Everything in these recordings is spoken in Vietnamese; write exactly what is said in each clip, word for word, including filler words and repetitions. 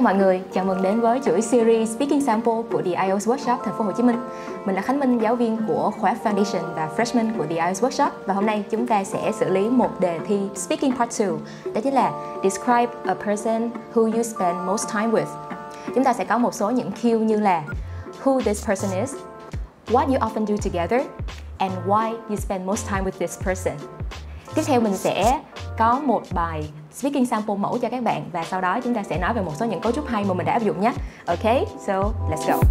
mọi người, chào mừng đến với chuỗi series Speaking Sample của The ai eo Workshop Thành phố Hồ Chí Minh. Mình là Khánh Minh, giáo viên của khóa Foundation và Freshman của The ai eo Workshop. Và hôm nay chúng ta sẽ xử lý một đề thi Speaking Part hai. Đó chính là Describe a person who you spend most time with. Chúng ta sẽ có một số những cue như là Who this person is, What you often do together, and why you spend most time with this person. Tiếp theo mình sẽ có một bài Speaking Sample mẫu cho các bạn và sau đó chúng ta sẽ nói về một số những cấu trúc hay mà mình đã áp dụng nhé. Ok, so let's go.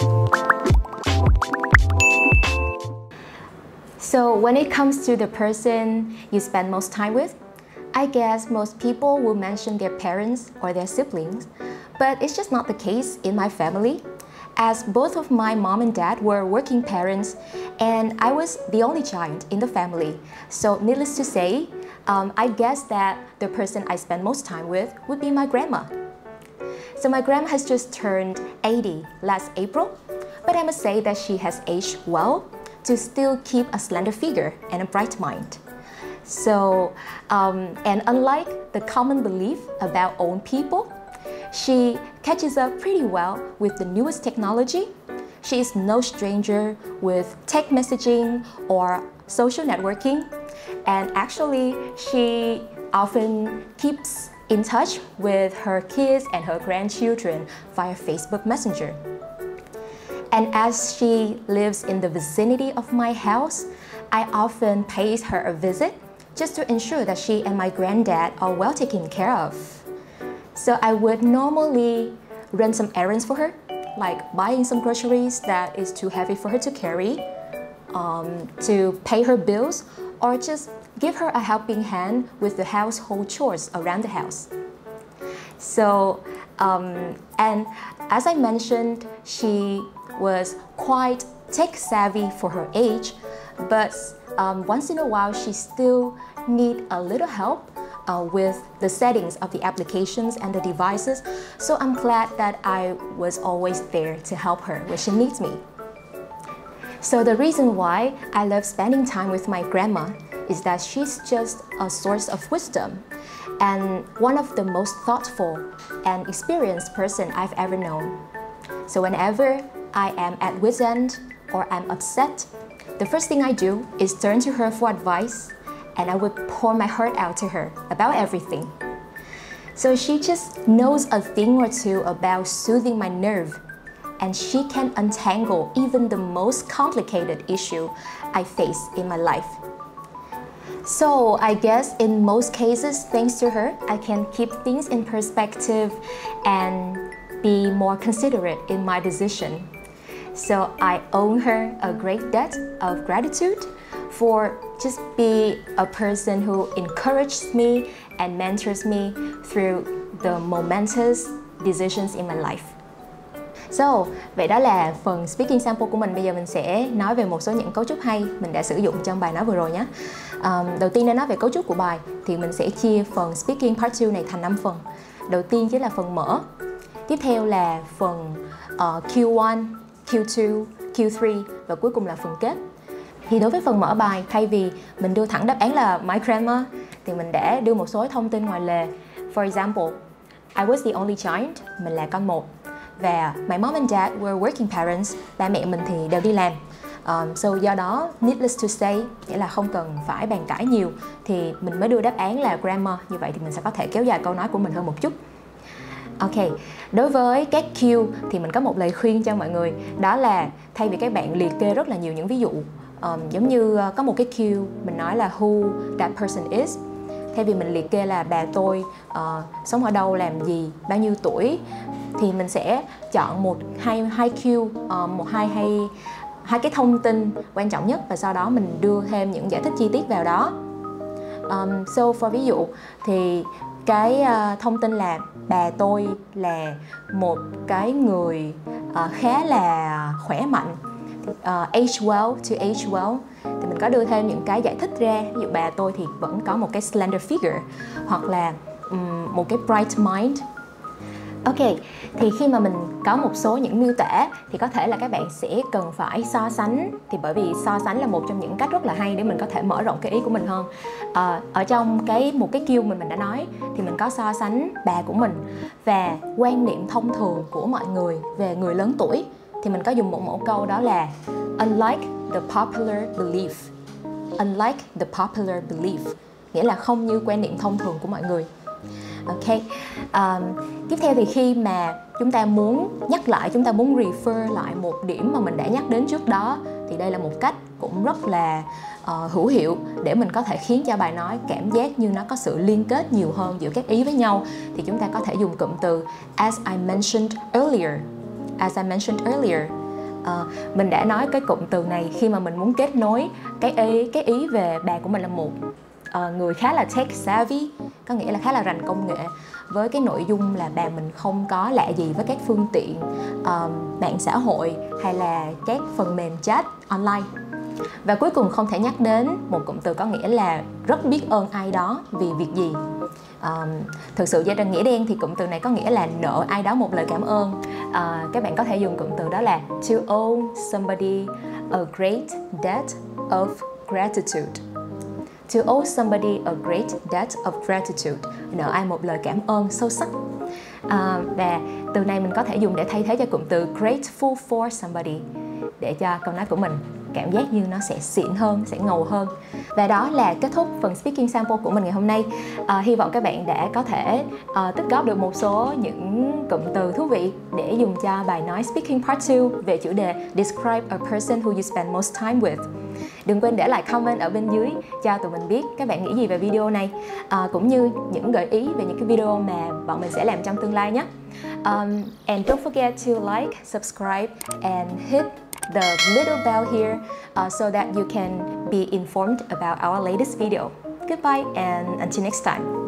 So when it comes to the person you spend most time with, I guess most people will mention their parents or their siblings, but it's just not the case in my family, as both of my mom and dad were working parents and I was the only child in the family. So needless to say, Um, I guess that the person I spend most time with would be my grandma. So my grandma has just turned eighty last April, but I must say that she has aged well to still keep a slender figure and a bright mind. So, um, and unlike the common belief about old people, she catches up pretty well with the newest technology. She is no stranger with text messaging or social networking. And actually, she often keeps in touch with her kids and her grandchildren via Facebook Messenger. And as she lives in the vicinity of my house, I often pay her a visit just to ensure that she and my granddad are well taken care of. So I would normally run some errands for her, like buying some groceries that is too heavy for her to carry, um, to pay her bills, or just give her a helping hand with the household chores around the house. So, um, and as I mentioned, she was quite tech savvy for her age, but um, once in a while she still need a little help uh, with the settings of the applications and the devices. So I'm glad that I was always there to help her when she needs me. So the reason why I love spending time with my grandma is that she's just a source of wisdom and one of the most thoughtful and experienced person I've ever known. So whenever I am at wit's end or I'm upset, the first thing I do is turn to her for advice and I would pour my heart out to her about everything. So she just knows a thing or two about soothing my nerve, and she can untangle even the most complicated issue I face in my life. So I guess in most cases, thanks to her, I can keep things in perspective and be more considerate in my decision. So I owe her a great debt of gratitude for just be a person who encourages me and mentors me through the momentous decisions in my life. So, vậy đó là phần Speaking Sample của mình. Bây giờ mình sẽ nói về một số những cấu trúc hay mình đã sử dụng trong bài nói vừa rồi nhé. um, Đầu tiên để nói về cấu trúc của bài thì mình sẽ chia phần Speaking Part hai này thành năm phần. Đầu tiên chính là phần mở. Tiếp theo là phần uh, Q một, Q hai, Q ba và cuối cùng là phần kết. Thì đối với phần mở bài, thay vì mình đưa thẳng đáp án là My Grandma thì mình đã đưa một số thông tin ngoài lề. For example, I was the only child, mình là con một. Và my mom and dad were working parents, ba mẹ mình thì đều đi làm. um, So do đó, needless to say, nghĩa là không cần phải bàn cãi nhiều, thì mình mới đưa đáp án là grandma. Như vậy thì mình sẽ có thể kéo dài câu nói của mình hơn một chút. Ok, đối với các Q thì mình có một lời khuyên cho mọi người. Đó là thay vì các bạn liệt kê rất là nhiều những ví dụ, um, giống như uh, có một cái Q mình nói là who that person is, thay vì mình liệt kê là bà tôi uh, sống ở đâu, làm gì, bao nhiêu tuổi, thì mình sẽ chọn một hai hai Q, uh, một hai hay hai cái thông tin quan trọng nhất và sau đó mình đưa thêm những giải thích chi tiết vào đó. Um, so for ví dụ thì cái uh, thông tin là bà tôi là một cái người uh, khá là khỏe mạnh, uh, age well to age well, thì mình có đưa thêm những cái giải thích ra. Ví dụ bà tôi thì vẫn có một cái slender figure hoặc là um, một cái bright mind. Ok, thì khi mà mình có một số những miêu tả thì có thể là các bạn sẽ cần phải so sánh. Thì bởi vì so sánh là một trong những cách rất là hay để mình có thể mở rộng cái ý của mình hơn. à, Ở trong cái một cái cue mình mình đã nói thì mình có so sánh bà của mình và quan niệm thông thường của mọi người về người lớn tuổi. Thì mình có dùng một mẫu câu đó là unlike the popular belief. Unlike the popular belief nghĩa là không như quan niệm thông thường của mọi người. Ok, um, tiếp theo thì khi mà chúng ta muốn nhắc lại, chúng ta muốn refer lại một điểm mà mình đã nhắc đến trước đó, thì đây là một cách cũng rất là uh, hữu hiệu để mình có thể khiến cho bài nói cảm giác như nó có sự liên kết nhiều hơn giữa các ý với nhau. Thì chúng ta có thể dùng cụm từ as I mentioned earlier. As I mentioned earlier. Uh, mình đã nói cái cụm từ này khi mà mình muốn kết nối cái ý, cái ý về bà của mình là một Uh, người khá là tech savvy, có nghĩa là khá là rành công nghệ, với cái nội dung là bà mình không có lạ gì với các phương tiện uh, mạng xã hội hay là các phần mềm chat online. Và cuối cùng không thể nhắc đến một cụm từ có nghĩa là rất biết ơn ai đó vì việc gì. Um, thực sự ra nghĩa đen thì cụm từ này có nghĩa là nợ ai đó một lời cảm ơn. Uh, các bạn có thể dùng cụm từ đó là to owe somebody a great debt of gratitude. To owe somebody a great debt of gratitude. Nợ ai một lời cảm ơn sâu sắc. À, và từ này mình có thể dùng để thay thế cho cụm từ grateful for somebody, để cho câu nói của mình cảm giác như nó sẽ xịn hơn, sẽ ngầu hơn. Và đó là kết thúc phần speaking sample của mình ngày hôm nay. À, hy vọng các bạn đã có thể uh, tích góp được một số những cụm từ thú vị để dùng cho bài nói speaking part two về chủ đề Describe a person who you spend most time with. Đừng quên để lại comment ở bên dưới cho tụi mình biết các bạn nghĩ gì về video này, à, cũng như những gợi ý về những cái video mà bọn mình sẽ làm trong tương lai nhé. Um, and don't forget to like, subscribe and hit the little bell here uh, so that you can be informed about our latest video. Goodbye and until next time.